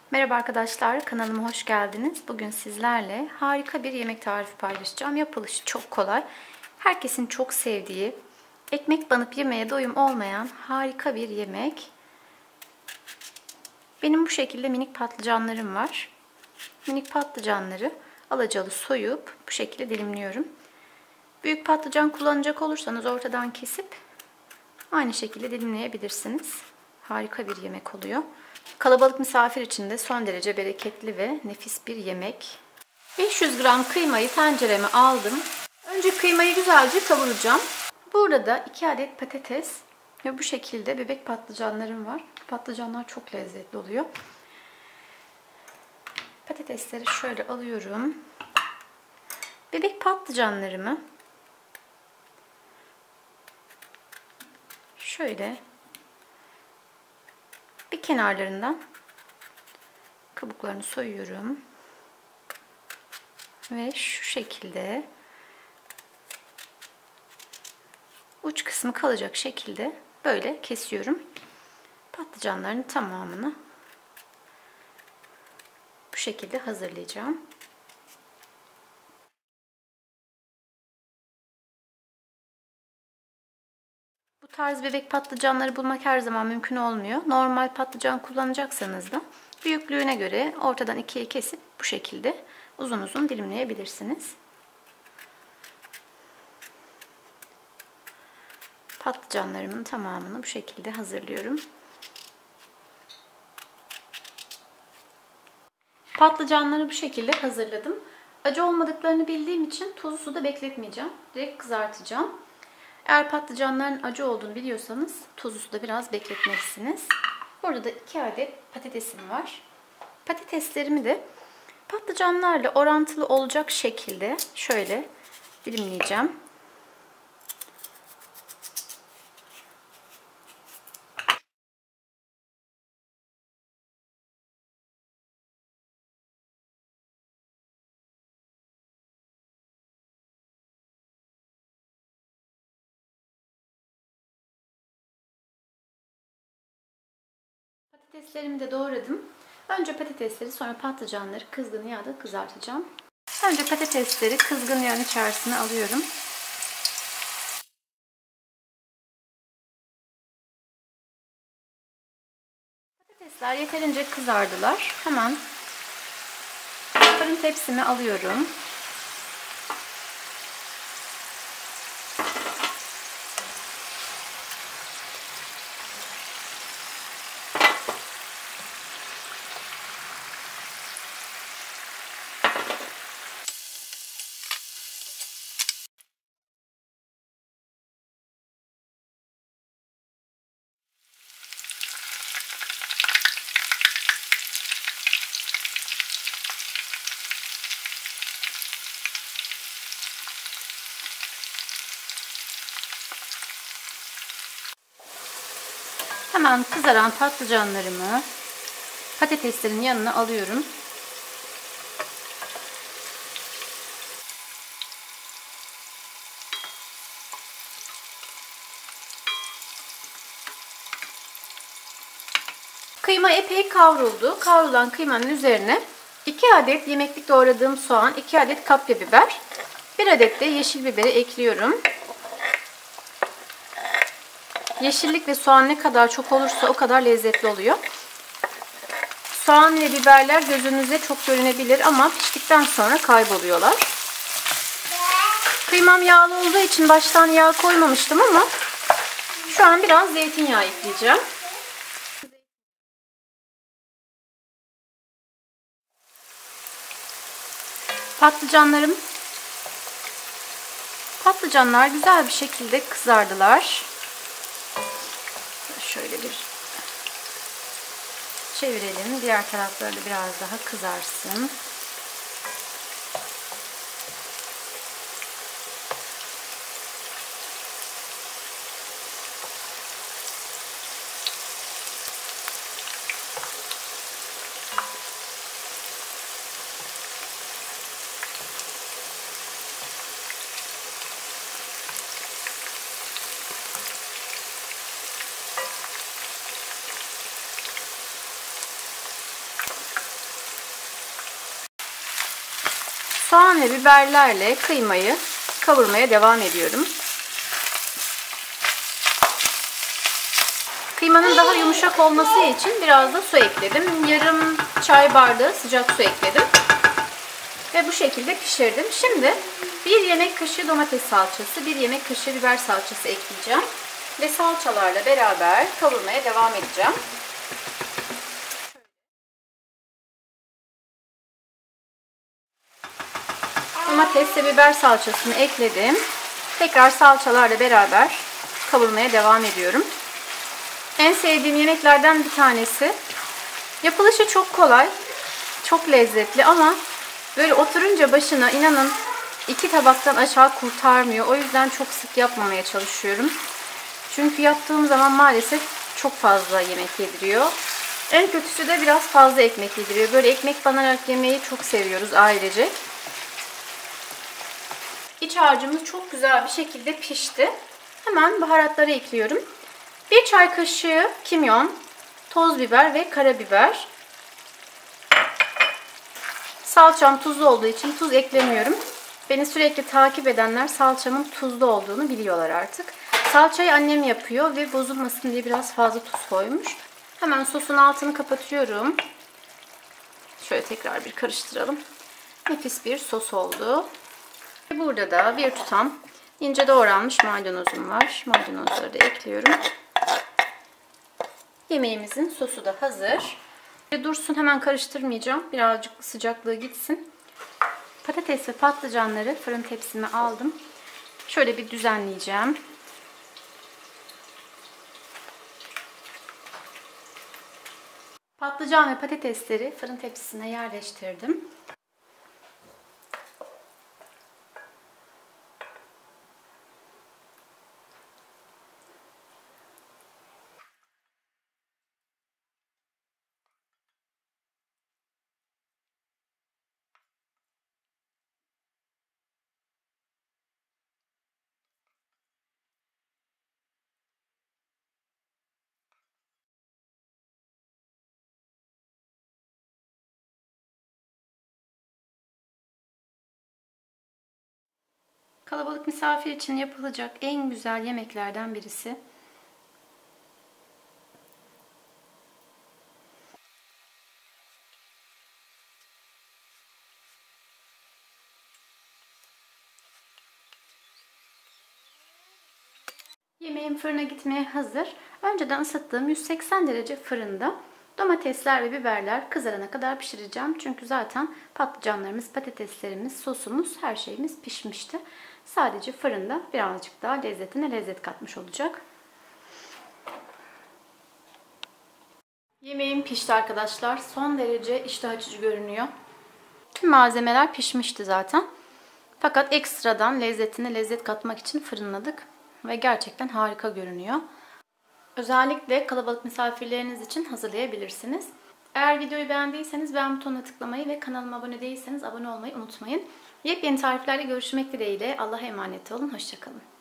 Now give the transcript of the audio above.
Merhaba arkadaşlar, kanalıma hoş geldiniz. Bugün sizlerle harika bir yemek tarifi paylaşacağım. Yapılışı çok kolay. Herkesin çok sevdiği, ekmek banıp yemeye doyum olmayan harika bir yemek. Benim bu şekilde minik patlıcanlarım var. Minik patlıcanları alacalı soyup bu şekilde dilimliyorum. Büyük patlıcan kullanacak olursanız ortadan kesip aynı şekilde dilimleyebilirsiniz. Harika bir yemek oluyor. Kalabalık misafir için de son derece bereketli ve nefis bir yemek. 500 gram kıymayı tencereme aldım. Önce kıymayı güzelce kavuracağım. Burada 2 adet patates ve bu şekilde bebek patlıcanlarım var. Patlıcanlar çok lezzetli oluyor. Patatesleri şöyle alıyorum. Bebek patlıcanlarımı şöyle bir kenarlarından kabuklarını soyuyorum. Ve şu şekilde uç kısmı kalacak şekilde böyle kesiyorum. Patlıcanların tamamını bu şekilde hazırlayacağım. Bu tarz bebek patlıcanları bulmak her zaman mümkün olmuyor. Normal patlıcan kullanacaksanız da büyüklüğüne göre ortadan ikiye kesip bu şekilde uzun uzun dilimleyebilirsiniz. Patlıcanlarımın tamamını bu şekilde hazırlıyorum. Patlıcanları bu şekilde hazırladım. Acı olmadıklarını bildiğim için tuzlu suda bekletmeyeceğim. Direkt kızartacağım. Eğer patlıcanların acı olduğunu biliyorsanız tuzlu suda biraz bekletmelisiniz. Burada da 2 adet patatesim var. Patateslerimi de patlıcanlarla orantılı olacak şekilde şöyle dilimleyeceğim. Patateslerimi de doğradım. Önce patatesleri sonra patlıcanları kızgın yağda kızartacağım. Önce patatesleri kızgın yağın içerisine alıyorum. Patatesler yeterince kızardılar. Hemen fırın tepsime alıyorum. Hemen kızaran patlıcanlarımı patateslerin yanına alıyorum. Kıyma epey kavruldu. Kavrulan kıymanın üzerine 2 adet yemeklik doğradığım soğan, 2 adet kapya biber, 1 adet de yeşil biberi ekliyorum. Yeşillik ve soğan ne kadar çok olursa o kadar lezzetli oluyor. Soğan ve biberler gözünüze çok görünebilir ama piştikten sonra kayboluyorlar. Kıymam yağlı olduğu için baştan yağ koymamıştım ama şu an biraz zeytinyağı ekleyeceğim. Patlıcanlar güzel bir şekilde kızardılar. Şöyle bir çevirelim. Diğer tarafları da biraz daha kızarsın. Soğan ve biberlerle kıymayı kavurmaya devam ediyorum. Kıymanın daha yumuşak olması için biraz da su ekledim. Yarım çay bardağı sıcak su ekledim. Ve bu şekilde pişirdim. Şimdi 1 yemek kaşığı domates salçası, 1 yemek kaşığı biber salçası ekleyeceğim. Ve salçalarla beraber kavurmaya devam edeceğim. Domates ve biber salçasını ekledim. Tekrar salçalarla beraber kavurmaya devam ediyorum. En sevdiğim yemeklerden bir tanesi. Yapılışı çok kolay, çok lezzetli ama böyle oturunca başına inanın 2 tabaktan aşağı kurtarmıyor. O yüzden çok sık yapmamaya çalışıyorum. Çünkü yaptığım zaman maalesef çok fazla yemek yediriyor. En kötüsü de biraz fazla ekmek yediriyor. Böyle ekmek banarak yemeyi çok seviyoruz ailecek. İç harcımız çok güzel bir şekilde pişti. Hemen baharatları ekliyorum. 1 çay kaşığı kimyon, toz biber ve karabiber. Salçam tuzlu olduğu için tuz eklemiyorum. Beni sürekli takip edenler salçamın tuzlu olduğunu biliyorlar artık. Salçayı annem yapıyor ve bozulmasın diye biraz fazla tuz koymuş. Hemen sosun altını kapatıyorum. Şöyle tekrar bir karıştıralım. Nefis bir sos oldu. Burada da bir tutam ince doğranmış maydanozum var. Maydanozları da ekliyorum. Yemeğimizin sosu da hazır. Dursun, hemen karıştırmayacağım. Birazcık sıcaklığı gitsin. Patates ve patlıcanları fırın tepsime aldım. Şöyle bir düzenleyeceğim. Patlıcan ve patatesleri fırın tepsisine yerleştirdim. Kalabalık misafir için yapılacak en güzel yemeklerden birisi. Yemeğim fırına gitmeye hazır. Önceden ısıttığım 180 derece fırında domatesler ve biberler kızarana kadar pişireceğim. Çünkü zaten patlıcanlarımız, patateslerimiz, sosumuz, her şeyimiz pişmişti. Sadece fırında birazcık daha lezzetine lezzet katmış olacak. Yemeğim pişti arkadaşlar. Son derece iştah açıcı görünüyor. Tüm malzemeler pişmişti zaten. Fakat ekstradan lezzetine lezzet katmak için fırınladık. Ve gerçekten harika görünüyor. Özellikle kalabalık misafirleriniz için hazırlayabilirsiniz. Eğer videoyu beğendiyseniz beğen butonuna tıklamayı ve kanalıma abone değilseniz abone olmayı unutmayın. Yepyeni tariflerle görüşmek dileğiyle. Allah'a emanet olun. Hoşça kalın.